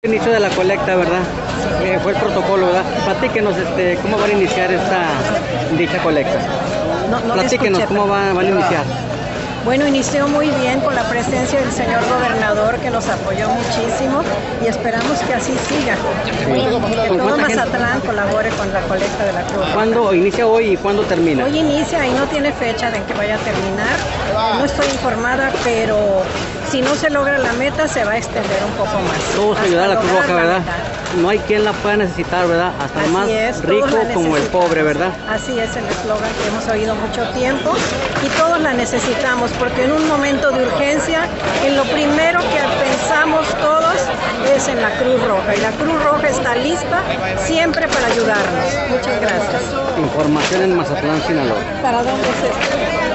Inicio de la colecta, ¿verdad? Fue el protocolo, ¿verdad? Platíquenos cómo van a iniciar dicha colecta. No Platíquenos cómo van a iniciar. Bueno, inició muy bien con la presencia del señor gobernador que nos apoyó muchísimo y esperamos que así siga. Que todo Mazatlán colabore con la colecta de la Cruz Roja. ¿Cuándo inicia hoy y cuándo termina? Hoy inicia y no tiene fecha de en que vaya a terminar. No estoy informada, pero si no se logra la meta se va a extender un poco más. Todos ayudar a la Cruz Roja, ¿verdad? No hay quien la pueda necesitar, ¿verdad? Hasta el más rico como el pobre, ¿verdad? Así es el eslogan que hemos oído mucho tiempo y todos la necesitamos porque en un momento de urgencia, en lo primero que pensamos todos es en la Cruz Roja y la Cruz Roja está lista siempre para ayudarnos. Muchas gracias. Información en Mazatlán, Sinaloa. ¿Para dónde es esto?